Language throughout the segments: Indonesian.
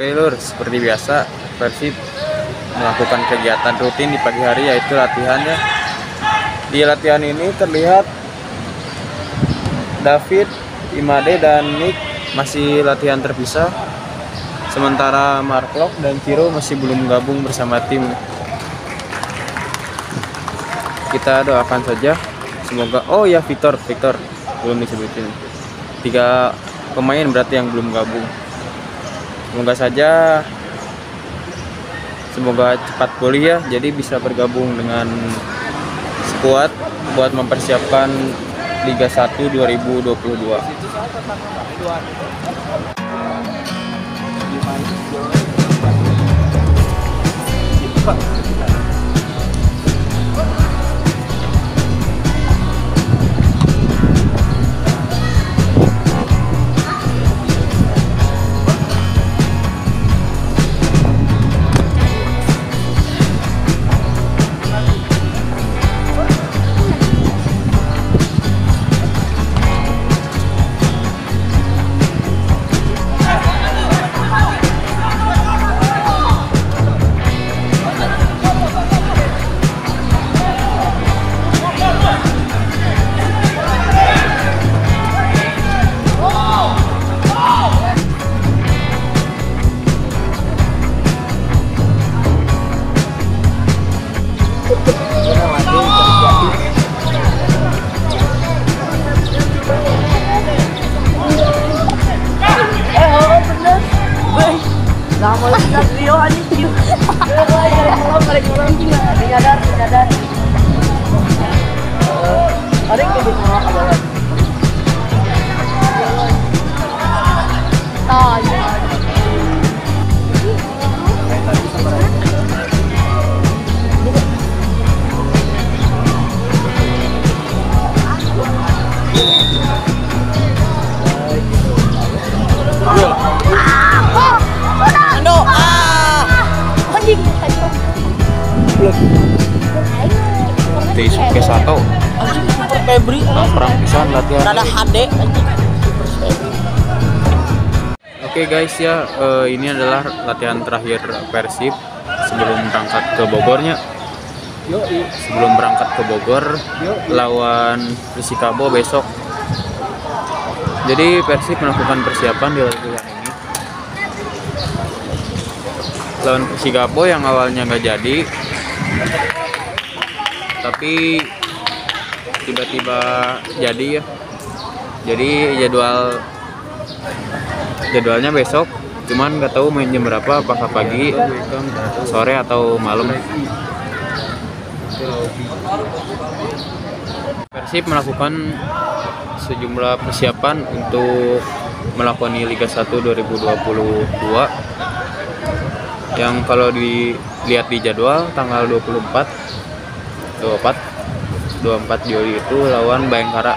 Oke lur, seperti biasa Persib melakukan kegiatan rutin di pagi hari, yaitu latihan ya. Di latihan ini terlihat David, Imade, dan Nick masih latihan terpisah, sementara Marklock dan Ciro masih belum gabung bersama tim. Kita doakan saja semoga. Oh ya, Victor belum disebutin. 3 pemain berarti yang belum gabung. Semoga cepat pulih ya, jadi bisa bergabung dengan skuad buat mempersiapkan Liga 1 2022. Daisuke Sato Febri perang pisan latihan. rada HD. Oke guys ya, ini adalah latihan terakhir Persib sebelum berangkat ke Bogornya. Sebelum berangkat ke Bogor lawan Persikabo besok. Jadi Persib melakukan persiapan di latihan ini. Lawan Persikabo yang awalnya nggak jadi, tapi tiba-tiba jadi ya. Jadi jadwalnya besok, cuman nggak tahu main jam berapa, apakah pagi, sore atau malam. Persib melakukan sejumlah persiapan untuk melakoni Liga 1 2022 yang kalau dilihat di jadwal tanggal 24 Juli itu lawan Bayangkara.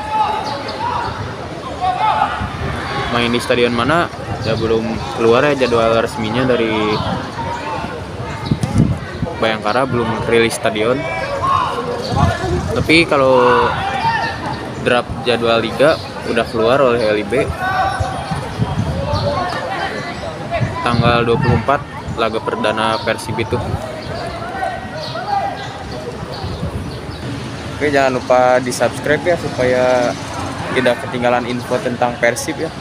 Main di stadion mana ya belum keluar ya, jadwal resminya dari Bayangkara belum rilis stadion. Tapi kalau draft jadwal liga udah keluar oleh LIB. Tanggal 24 laga perdana Persib itu. Oke, jangan lupa di subscribe ya supaya tidak ketinggalan info tentang Persib ya.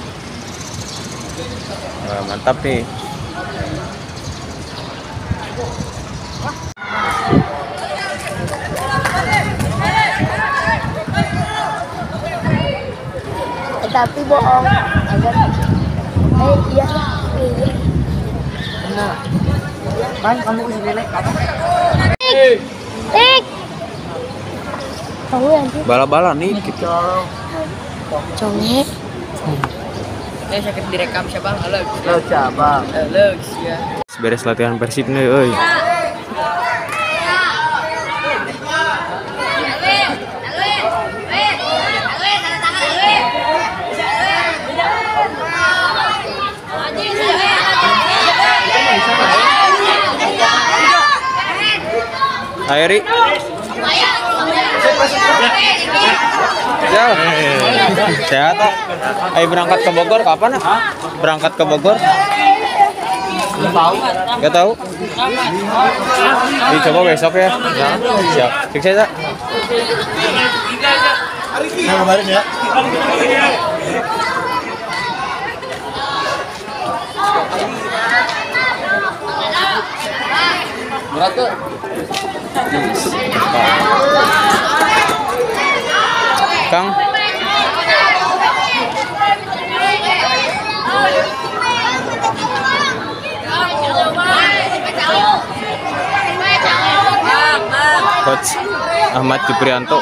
Nah, mantap nih. Tapi bohong. Iya. Benar. Bang, kamu ke sini naik apa? Tik. Kamu nanti Bala-bala nih gitu. congek. Ini sakit direkam siapa? Halo siapa? Halo ya. Beres latihan Persib nih, euy. Airi. Ya. Sehat. Ayo berangkat ke Bogor kapan? Berangkat ke Bogor. Gak tahu. Dicoba besok ya. Siap. Sukses ya. Nah, kemarin ya. Berat tuh. Kang. Coach Ahmad Juprianto.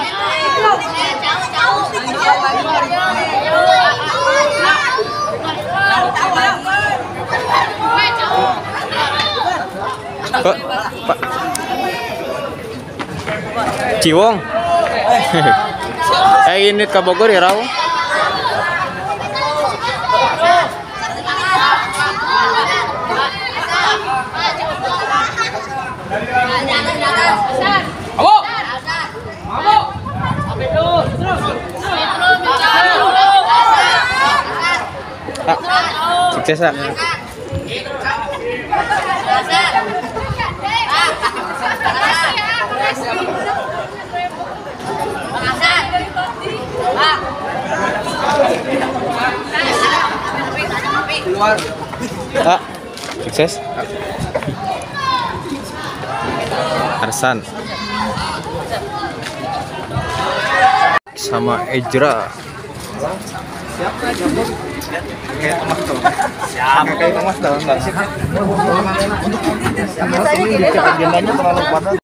Pak Ciwong. Ini ke Bogor ya, Raw? Sukses ya. Sukses. Arsan sama Ejra. Kayak Thomas dong. Agendanya terlalu padat.